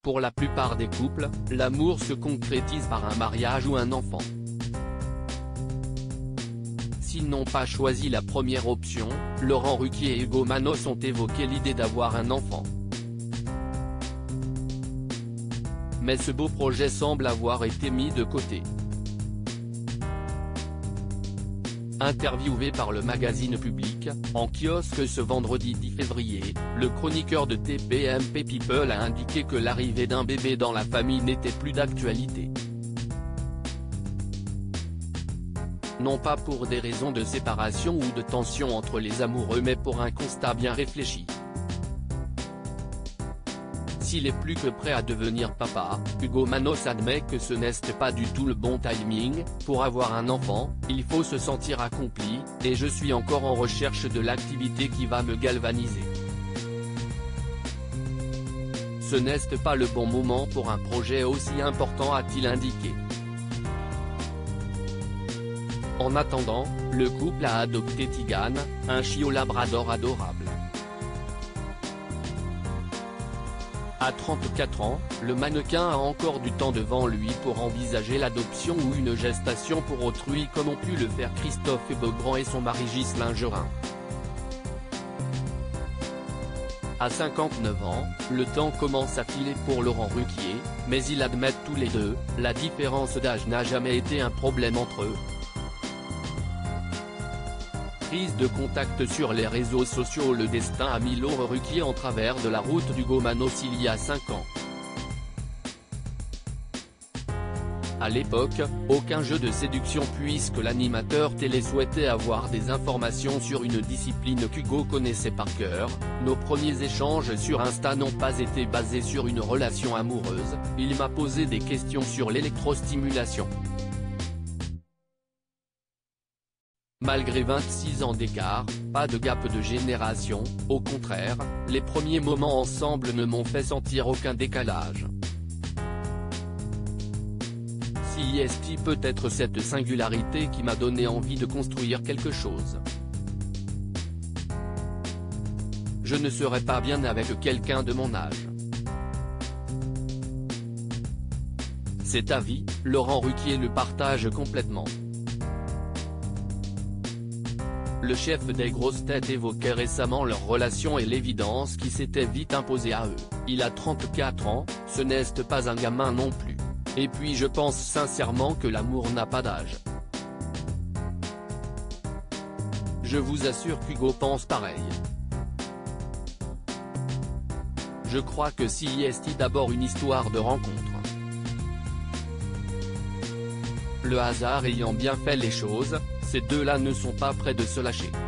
Pour la plupart des couples, l'amour se concrétise par un mariage ou un enfant. S'ils n'ont pas choisi la première option, Laurent Ruquier et Hugo Manos ont évoqué l'idée d'avoir un enfant. Mais ce beau projet semble avoir été mis de côté. Interviewé par le magazine Public, en kiosque ce vendredi 10 février, le chroniqueur de TPMP People a indiqué que l'arrivée d'un bébé dans la famille n'était plus d'actualité. Non pas pour des raisons de séparation ou de tension entre les amoureux mais pour un constat bien réfléchi. S'il est plus que prêt à devenir papa, Hugo Manos admet que ce n'est pas du tout le bon timing. Pour avoir un enfant, il faut se sentir accompli, et je suis encore en recherche de l'activité qui va me galvaniser. Ce n'est pas le bon moment pour un projet aussi important, a-t-il indiqué. En attendant, le couple a adopté Tigane, un chiot labrador adorable. À 34 ans, le mannequin a encore du temps devant lui pour envisager l'adoption ou une gestation pour autrui comme ont pu le faire Christophe Beaugrand et son mari Ghislain Gerin. À 59 ans, le temps commence à filer pour Laurent Ruquier, mais ils admettent tous les deux, la différence d'âge n'a jamais été un problème entre eux. Prise de contact sur les réseaux sociaux. Le destin a mis Laurent Ruquier en travers de la route d'Hugo Manos il y a 5 ans. À l'époque, aucun jeu de séduction puisque l'animateur télé souhaitait avoir des informations sur une discipline qu'Hugo connaissait par cœur. Nos premiers échanges sur Insta n'ont pas été basés sur une relation amoureuse, il m'a posé des questions sur l'électrostimulation. Malgré 26 ans d'écart, pas de gap de génération, au contraire, les premiers moments ensemble ne m'ont fait sentir aucun décalage. C'est peut-être cette singularité qui m'a donné envie de construire quelque chose. Je ne serais pas bien avec quelqu'un de mon âge. Cet avis, Laurent Ruquier le partage complètement. Le chef des grosses têtes évoquait récemment leur relation et l'évidence qui s'était vite imposée à eux. Il a 34 ans, ce n'est pas un gamin non plus. Et puis je pense sincèrement que l'amour n'a pas d'âge. Je vous assure qu'Hugo pense pareil. Je crois que c'est d'abord une histoire de rencontre. Le hasard ayant bien fait les choses, ces deux-là ne sont pas près de se lâcher.